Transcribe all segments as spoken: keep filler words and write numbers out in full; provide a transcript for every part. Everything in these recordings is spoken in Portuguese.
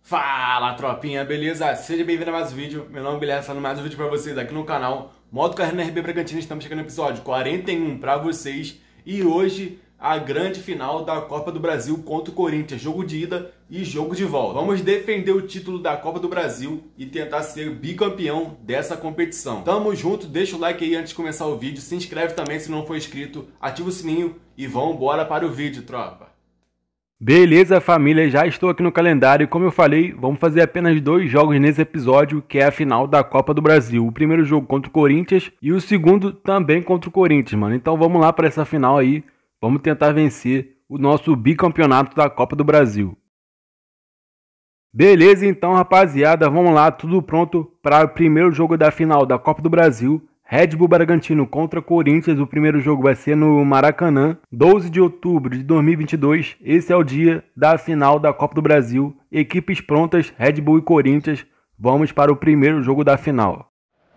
Fala, tropinha, beleza? Seja bem-vindo a mais um vídeo. Meu nome é Guilherme, falando mais um vídeo pra vocês aqui no canal Modo Carreira R B Bragantino. Estamos chegando no episódio quarenta e um pra vocês. E hoje, a grande final da Copa do Brasil contra o Corinthians. Jogo de ida e jogo de volta. Vamos defender o título da Copa do Brasil e tentar ser bicampeão dessa competição. Tamo junto, deixa o like aí antes de começar o vídeo. Se inscreve também se não for inscrito. Ativa o sininho e vamos embora para o vídeo, tropa. Beleza, família, já estou aqui no calendário e como eu falei, vamos fazer apenas dois jogos nesse episódio, que é a final da Copa do Brasil. O primeiro jogo contra o Corinthians e o segundo também contra o Corinthians, mano. Então vamos lá para essa final aí, vamos tentar vencer o nosso bicampeonato da Copa do Brasil. Beleza, então, rapaziada, vamos lá, tudo pronto para o primeiro jogo da final da Copa do Brasil. Red Bull Bragantino contra Corinthians, o primeiro jogo vai ser no Maracanã, doze de outubro de dois mil e vinte e dois, esse é o dia da final da Copa do Brasil, equipes prontas, Red Bull e Corinthians, vamos para o primeiro jogo da final.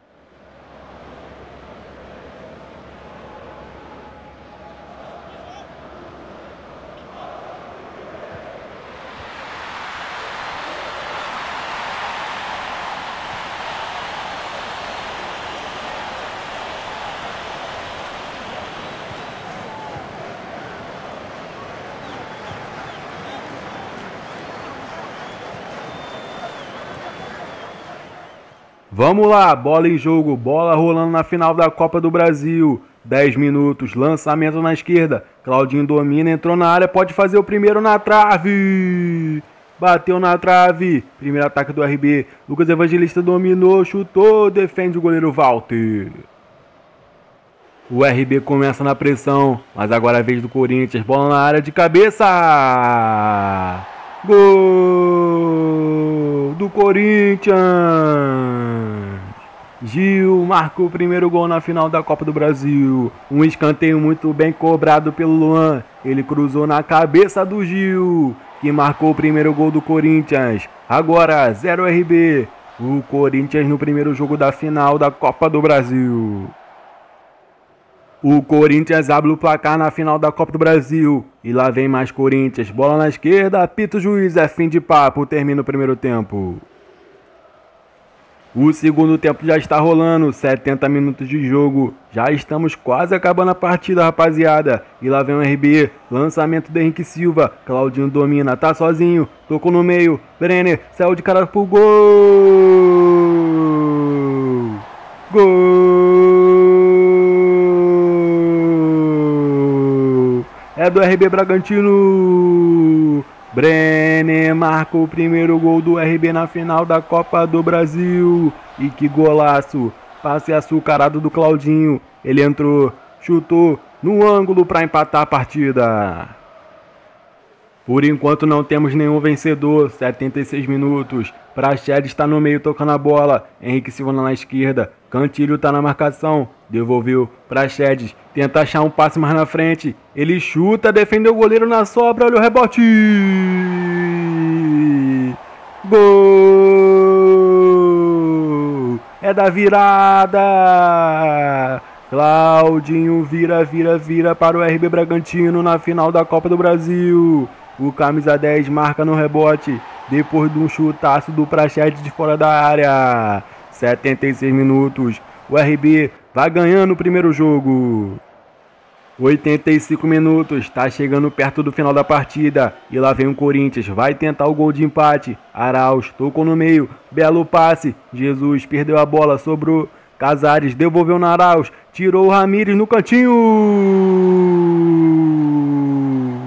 Vamos lá, bola em jogo, bola rolando na final da Copa do Brasil. dez minutos, lançamento na esquerda. Claudinho domina, entrou na área, pode fazer o primeiro na trave. Bateu na trave. Primeiro ataque do R B. Lucas Evangelista dominou, chutou, defende o goleiro Walter. O R B começa na pressão, mas agora é a vez do Corinthians. Bola na área de cabeça. Gol do Corinthians. Gil marcou o primeiro gol na final da Copa do Brasil. Um escanteio muito bem cobrado pelo Luan. Ele cruzou na cabeça do Gil, que marcou o primeiro gol do Corinthians. Agora zero R B. O Corinthians no primeiro jogo da final da Copa do Brasil. O Corinthians abre o placar na final da Copa do Brasil. E lá vem mais Corinthians. Bola na esquerda, apita o juiz, é fim de papo, termina o primeiro tempo. O segundo tempo já está rolando, setenta minutos de jogo. Já estamos quase acabando a partida, rapaziada. E lá vem o R B, lançamento do Henrique Silva. Claudinho domina, tá sozinho, tocou no meio. Brenner saiu de cara pro gol. Gol! É do R B Bragantino. Brenner marca o primeiro gol do R B na final da Copa do Brasil. E que golaço! Passe açucarado do Claudinho. Ele entrou, chutou no ângulo para empatar a partida. Por enquanto não temos nenhum vencedor. setenta e seis minutos. Praxedes está no meio tocando a bola. Henrique Silva na esquerda. Cantilho está na marcação. Devolveu. Praxedes tenta achar um passe mais na frente. Ele chuta, defendeu o goleiro na sobra. Olha o rebote. Gol! É da virada. Claudinho vira, vira, vira para o R B Bragantino na final da Copa do Brasil. O camisa dez marca no rebote, depois de um chutaço do Praxedes de fora da área. setenta e seis minutos, o R B vai ganhando o primeiro jogo. oitenta e cinco minutos, está chegando perto do final da partida. E lá vem o Corinthians, vai tentar o gol de empate. Arauz tocou no meio, belo passe. Jesus perdeu a bola, sobrou. Casares devolveu na Arauz, tirou o Ramires no cantinho.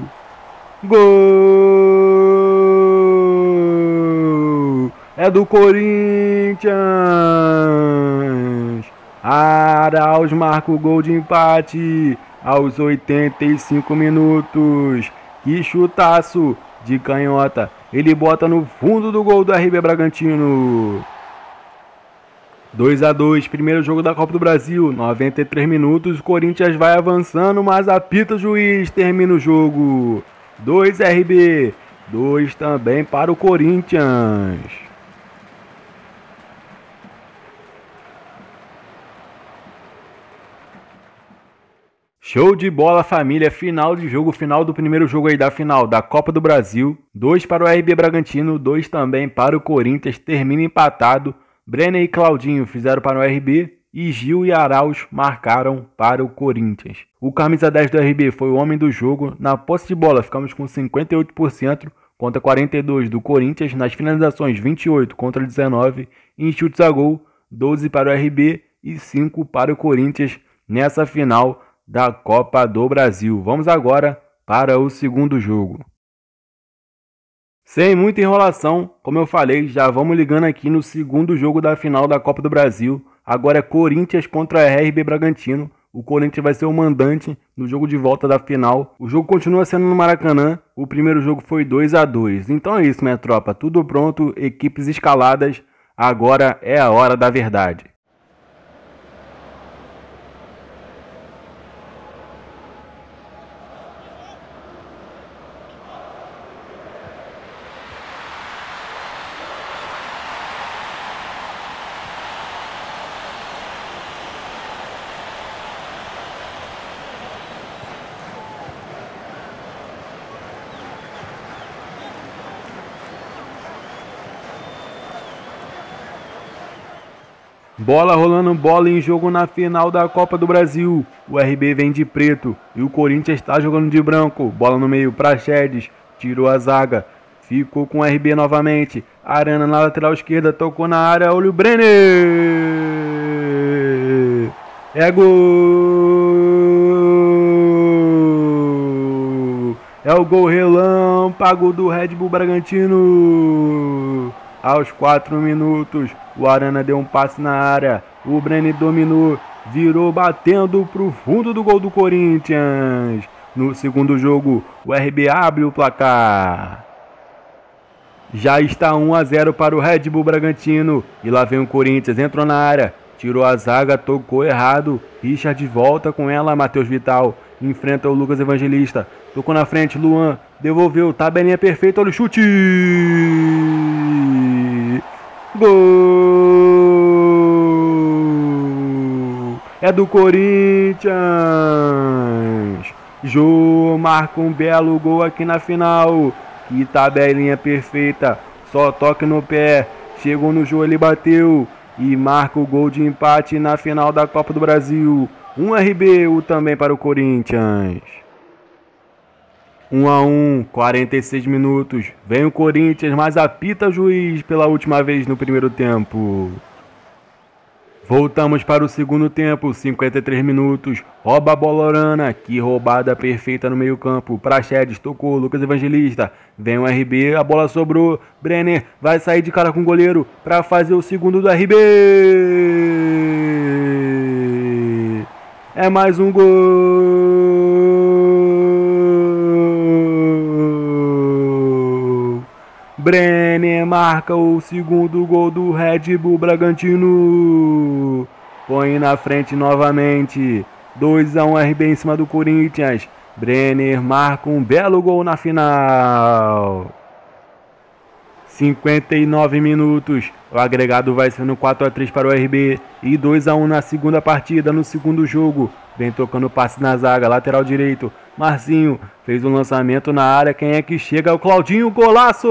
Gol! É do Corinthians! Arauz marca o gol de empate aos oitenta e cinco minutos. Que chutaço de canhota! Ele bota no fundo do gol do R B Bragantino. dois a dois, primeiro jogo da Copa do Brasil, noventa e três minutos, o Corinthians vai avançando, mas apita o juiz, termina o jogo. dois R B, dois também para o Corinthians. Show de bola, família. Final de jogo, final do primeiro jogo aí da final da Copa do Brasil. Dois para o R B Bragantino, dois também para o Corinthians. Termina empatado. Brenner e Claudinho fizeram para o R B e Gil e Arauz marcaram para o Corinthians. O camisa dez do R B foi o homem do jogo. Na posse de bola ficamos com cinquenta e oito por cento contra quarenta e dois por cento do Corinthians. Nas finalizações vinte e oito contra dezenove. Em chutes a gol, doze para o R B e cinco para o Corinthians nessa final da Copa do Brasil. Vamos agora para o segundo jogo. Sem muita enrolação, como eu falei, já vamos ligando aqui no segundo jogo da final da Copa do Brasil. Agora é Corinthians contra R B Bragantino. O Corinthians vai ser o mandante no jogo de volta da final. O jogo continua sendo no Maracanã. O primeiro jogo foi dois a dois. Então é isso, minha tropa. Tudo pronto, equipes escaladas. Agora é a hora da verdade. Bola rolando, bola em jogo na final da Copa do Brasil. O R B vem de preto e o Corinthians está jogando de branco. Bola no meio para Chedes, tirou a zaga, ficou com o R B novamente. Arana na lateral esquerda, tocou na área, olha o Brenner. É gol! É o gol relâmpago do Red Bull Bragantino. Aos quatro minutos, o Arana deu um passe na área. O Brenner dominou, virou batendo para o fundo do gol do Corinthians. No segundo jogo, o R B abre o placar. Já está um a zero para o Red Bull Bragantino. E lá vem o Corinthians, entrou na área, tirou a zaga, tocou errado. Richard volta com ela, Matheus Vital enfrenta o Lucas Evangelista. Tocou na frente, Luan devolveu, tabelinha perfeita, olha o chute. Gol! É do Corinthians. Jô marca um belo gol aqui na final. Que tabelinha perfeita. Só toque no pé. Chegou no Jô, ele bateu. E marca o gol de empate na final da Copa do Brasil. Um R B, o também para o Corinthians. um a um, quarenta e seis minutos. Vem o Corinthians, mas apita o juiz pela última vez no primeiro tempo. Voltamos para o segundo tempo, cinquenta e três minutos. Rouba a bola Arana, que roubada perfeita no meio campo. Praxedes tocou, Lucas Evangelista. Vem o R B, a bola sobrou. Brenner vai sair de cara com o goleiro para fazer o segundo do R B. É mais um gol. Brenner marca o segundo gol do Red Bull Bragantino. Põe na frente novamente. dois a um R B em cima do Corinthians. Brenner marca um belo gol na final. cinquenta e nove minutos. O agregado vai sendo quatro a três para o R B e dois a um na segunda partida, no segundo jogo. Vem tocando passe na zaga, lateral direito. Marcinho fez um lançamento na área. Quem é que chega? O Claudinho, golaço!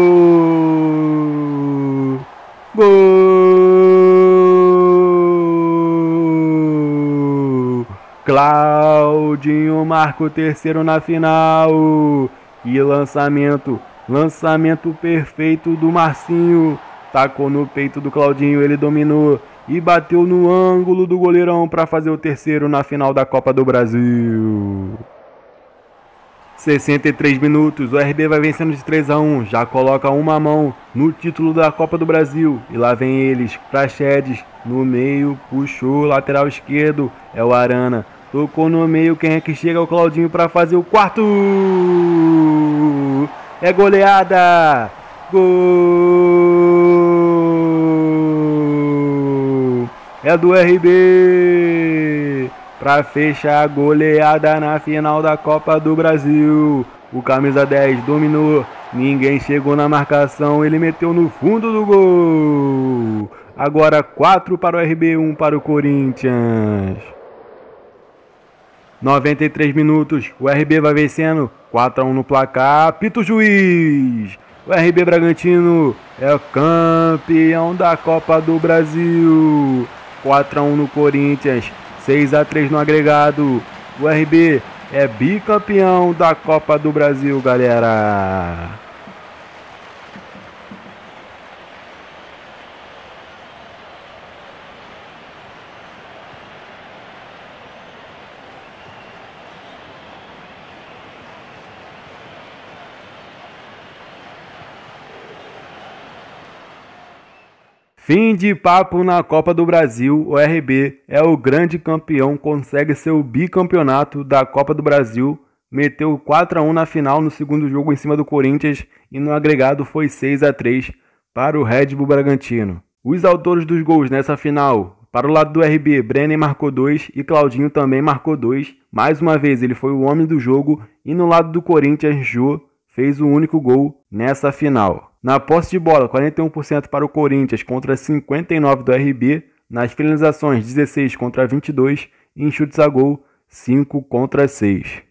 Gol! Claudinho marca o terceiro na final. E lançamento, lançamento perfeito do Marcinho. Tacou no peito do Claudinho, ele dominou e bateu no ângulo do goleirão para fazer o terceiro na final da Copa do Brasil. sessenta e três minutos, o R B vai vencendo de três a um, já coloca uma mão no título da Copa do Brasil. E lá vem eles, Praxedes, no meio, puxou, lateral esquerdo, é o Arana. Tocou no meio, quem é que chega? O Claudinho para fazer o quarto. É goleada! Gol! É do R B! Para fechar a goleada na final da Copa do Brasil. O camisa dez dominou, ninguém chegou na marcação, ele meteu no fundo do gol. Agora quatro para o R B, um para o Corinthians. noventa e três minutos, o R B vai vencendo, quatro a um no placar, apita o juiz. O R B Bragantino é o campeão da Copa do Brasil. quatro a um no Corinthians, seis a três no agregado. O R B é bicampeão da Copa do Brasil, galera. Fim de papo na Copa do Brasil, o R B é o grande campeão, consegue seu bicampeonato da Copa do Brasil, meteu quatro a um na final no segundo jogo em cima do Corinthians e no agregado foi seis a três para o Red Bull Bragantino. Os autores dos gols nessa final, para o lado do R B, Brenner marcou dois e Claudinho também marcou dois, mais uma vez ele foi o homem do jogo e no lado do Corinthians, Jô fez o único gol nessa final. Na posse de bola, quarenta e um por cento para o Corinthians contra cinquenta e nove por cento do R B. Nas finalizações, dezesseis contra vinte e dois. E em chutes a gol, cinco contra seis.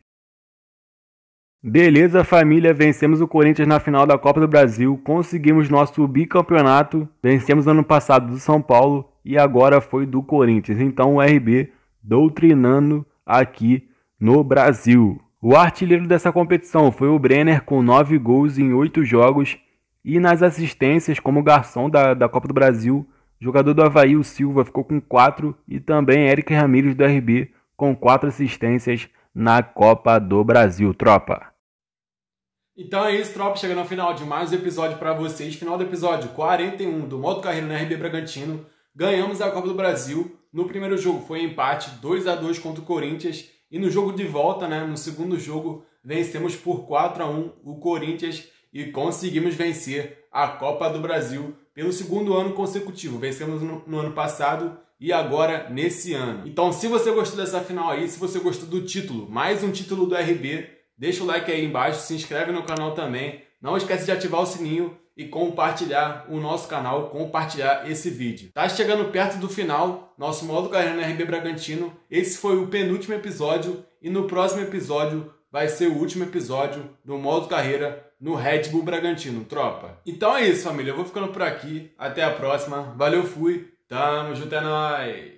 Beleza, família. Vencemos o Corinthians na final da Copa do Brasil. Conseguimos nosso bicampeonato. Vencemos ano passado do São Paulo e agora foi do Corinthians. Então o R B doutrinando aqui no Brasil. O artilheiro dessa competição foi o Brenner com nove gols em oito jogos. E nas assistências, como garçom da, da Copa do Brasil, jogador do Avaí, o Silva, ficou com quatro. E também Eric Ramírez do R B com quatro assistências na Copa do Brasil, tropa. Então é isso, tropa. Chegando ao final de mais um episódio para vocês. Final do episódio quarenta e um do Modo Carreira no R B Bragantino. Ganhamos a Copa do Brasil. No primeiro jogo foi empate, dois a dois contra o Corinthians. E no jogo de volta, né, no segundo jogo, vencemos por quatro a um o Corinthians. E conseguimos vencer a Copa do Brasil pelo segundo ano consecutivo. Vencemos no, no ano passado e agora nesse ano. Então, se você gostou dessa final aí, se você gostou do título, mais um título do R B, deixa o like aí embaixo, se inscreve no canal também. Não esquece de ativar o sininho e compartilhar o nosso canal, compartilhar esse vídeo. Tá chegando perto do final, nosso modo carreira no R B Bragantino. Esse foi o penúltimo episódio e no próximo episódio vai ser o último episódio do modo carreira no Red Bull Bragantino, tropa. Então é isso, família. Eu vou ficando por aqui. Até a próxima. Valeu, fui. Tamo junto, é nóis.